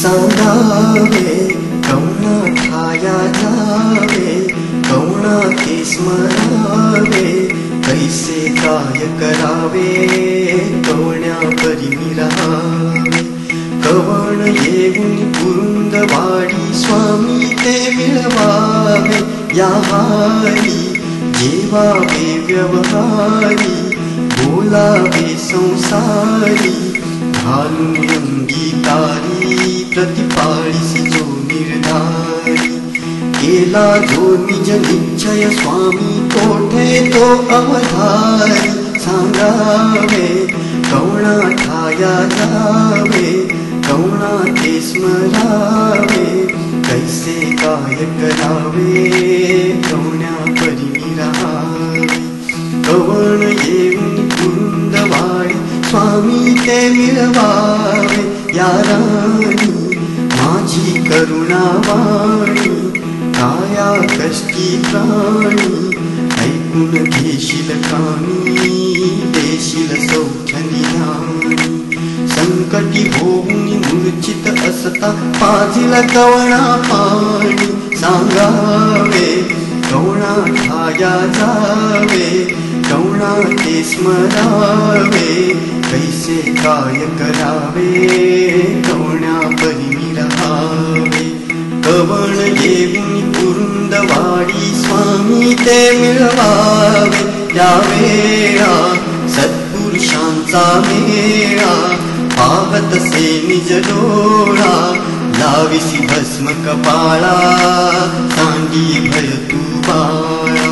सांगावे कवना ठाया जावे, कवना ते स्मरावे, कैसे काय करावे, कवण्या परी मी राहावे। कवण येऊन कुरुंदवाडी स्वामी ते मिळवावे, या हारी जेवावे व्यवहारी, बोलावे संसारी, घालून अंगीकारी, प्रतिपाळीसी जो निर्धारी। केला जो निज निश्चय स्वामी कोठे तो अवधारी, सांगावे कवना ठाया जावे, कवना ते स्मरावे, कैसे काय करावे, कवण्या परी मी राहावे। कवण येऊन कुरुंदवाडी स्वामी ते मिळवावे, या राणी माझी करुणावाणी, काया कष्टी प्राणी, ऐकून घेशील कामी, देशील सौख्य निधानी। संकटी होऊन मूर्छित असता पाझिल कवणा पाणी, सांगावे कवणा ठाया जावे, कवणा ते स्मरावे, कैसे काय करावे, कवण्या परी मी राहावे। कवण येऊन कुरुंदवाडी स्वामी ते मिळवावे, या वेळा सत्पुरुषांचा मेळा, पाहतसे निज डोळा, लाविसी भस्म कपाळा, सांगी भय तू बाळा।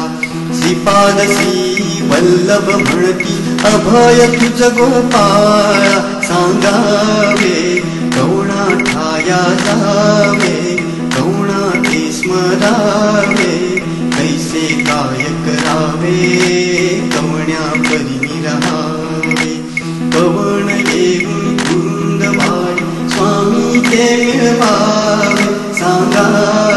श्रीपादसी वल्लभ म्हणती अभय तुझ गोपाळा, सांगावे कवणा ठाया जावे, कवणा ते स्मरावे, कैसे काय करावे, कवण्या परी मी राहावे। कवण येऊन कुरुंदवाडी स्वामी ते मिळवावे, सांगा